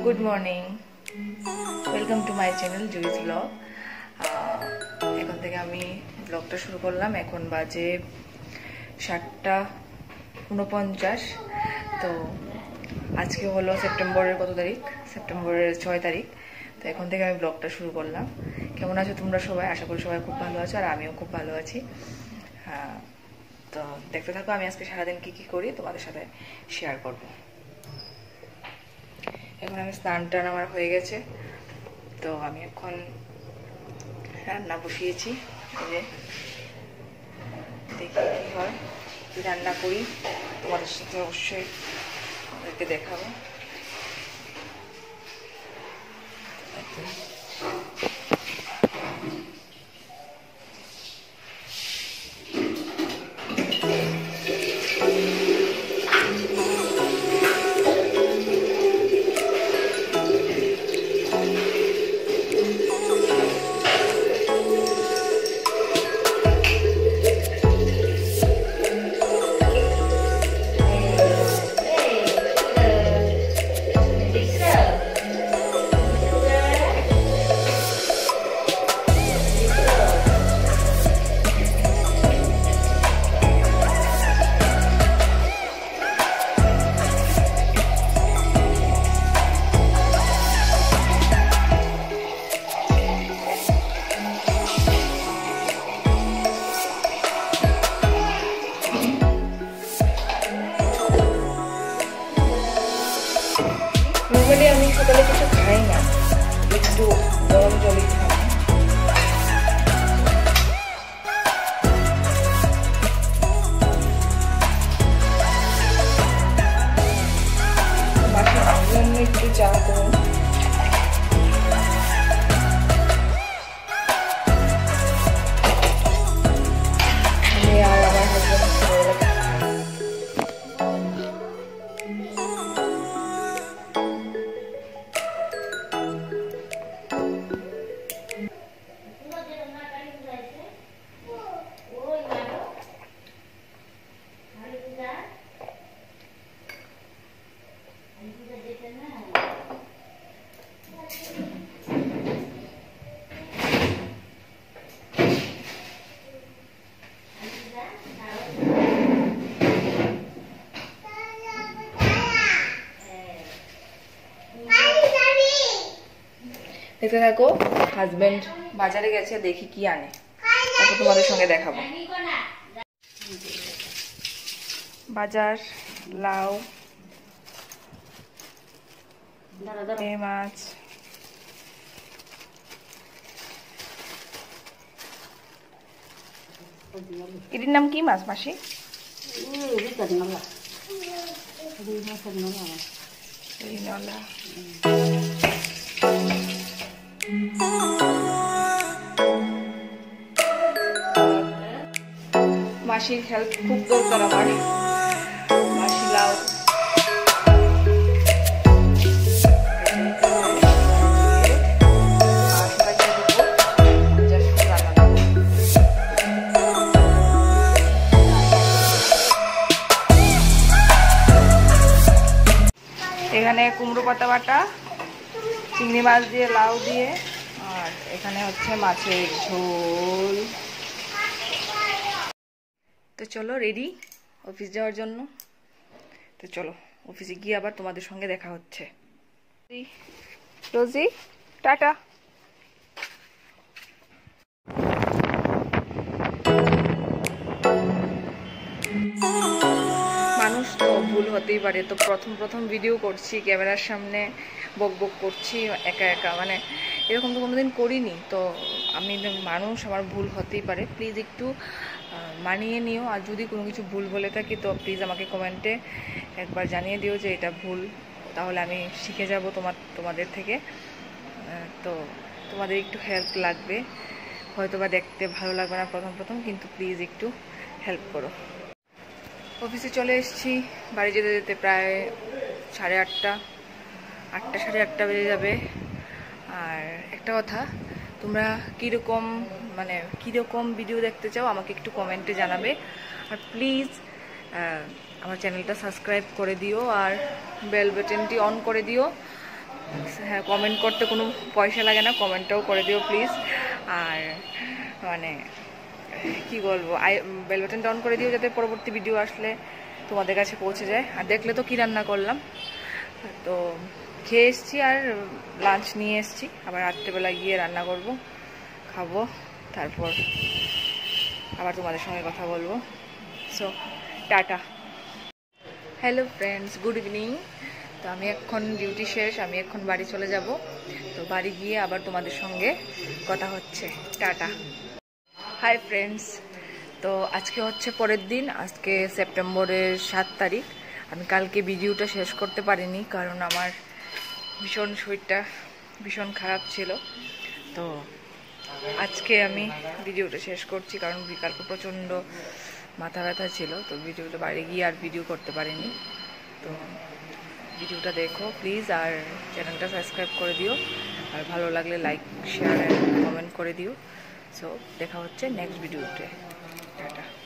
Good morning, welcome to my channel Jui's blog. এখন থেকে আমি ব্লগটা শুরু করলাম। এখন বাজে 7:49। তো আজকে হলো সেপ্টেম্বরের কত তারিখ? সেপ্টেম্বরের 6 তারিখ। তো এখন থেকে আমি ব্লগটা শুরু করলাম। কেমন আছো তোমরা সবাই? আশা করি সবাই খুব ভালো আছো, আর আমিও খুব ভালো আছি। তো দেখতে থাকো আমি আজকে সারাদিন কি কি করি তোমাদের সাথে শেয়ার করবো। এখন আমি স্নান টান আমার হয়ে গেছে, তো আমি এখন রান্না বসিয়েছি। দেখি কি হয়, কি রান্না করি তোমাদের সাথে অবশ্যই ওদেরকে দেখাবো। নর্মালি আমি সকালে কিছু খাই না, একটু গরম জলই খাই। বাসার জন্য একটু চা করুন। আমি আর আমার হাজবেন্ড দেখতে থাকো। হাজবেন্ড বাজারে গেছে, দেখি কি আনে, তারপর তোমাদের সঙ্গে দেখাবো। বাজার লাউ, মাছ, এটির নাম কি মাছ মাসি? মাসির হেল্প খুব দরকার আমার। মাসি লাউ এখানে কুমড়ো পাতা বাটা, চিংড়ি মাছ দিয়ে, লাউ দিয়ে, আর এখানে হচ্ছে মাছের ঝোল। তো চলো রেডি অফিস যাওয়ার জন্য। তো চলো অফিসে গিয়ে আবার তোমাদের সঙ্গে দেখা হচ্ছে। Rosie tata. মানুষ তো ভুল হতেই পারে। তো প্রথম ভিডিও করছি, ক্যামেরার সামনে বক বক করছি একা একা, মানে এরকম তো কোনোদিন করিনি। তো আমি মানুষ, আমার ভুল হতেই পারে। প্লিজ একটু মানিয়ে নিও। আর যদি কোনো কিছু ভুল বলে থাকি তো প্লিজ আমাকে কমেন্টে একবার জানিয়ে দিও যে এটা ভুল, তাহলে আমি শিখে যাব তোমাদের থেকে। তো তোমাদের একটু হেল্প লাগবে, হয়তো বা দেখতে ভালো লাগবে না প্রথম, কিন্তু প্লিজ একটু হেল্প করো। অফিসে চলে এসেছি, বাড়ি যেতে যেতে প্রায় 8:30, 8টা 8:30 বেজে যাবে। আর একটা কথা, তোমরা কীরকম ভিডিও দেখতে চাও আমাকে একটু কমেন্টে জানাবে। আর প্লিজ আমার চ্যানেলটা সাবস্ক্রাইব করে দিও আর বেল বাটনটি অন করে দিও, হ্যাঁ, কমেন্ট করতে কোনো পয়সা লাগে না, কমেন্টটাও করে দিও প্লিজ। আর মানে কি বলবো, বেল বাটনটা অন করে দিও যাতে পরবর্তী ভিডিও আসলে তোমাদের কাছে পৌঁছে যায়। আর দেখলে তো কী রান্না করলাম, তো খেয়ে এসছি আর লাঞ্চ নিয়ে এসছি, আবার রাত্রেবেলা গিয়ে রান্না করব, খাবো, তারপর আবার তোমাদের সঙ্গে কথা বলবো। So tata. Hello friends, good evening. তো আমি এখন ডিউটি শেষ, আমি এখন বাড়ি চলে যাব। তো বাড়ি গিয়ে আবার তোমাদের সঙ্গে কথা হচ্ছে। টাটা। হাই ফ্রেন্ডস, তো আজকে হচ্ছে পরের দিন, আজকে সেপ্টেম্বরের 7 তারিখ। আমি কালকে ভিডিওটা শেষ করতে পারিনি কারণ আমার ভীষণ শরীরটা ভীষণ খারাপ ছিল। তো আজকে আমি ভিডিওটা শেষ করছি কারণ কালকে প্রচণ্ড মাথা ব্যথা ছিল। তো ভিডিওটা বাড়ি গিয়ে আর ভিডিও করতে পারিনি। তো ভিডিওটা দেখো প্লিজ, আর চ্যানেলটা সাবস্ক্রাইব করে দিও, আর ভালো লাগলে লাইক, শেয়ার অ্যান্ড কমেন্ট করে দিও। সো দেখা হচ্ছে নেক্সট ভিডিওতে। টাটা।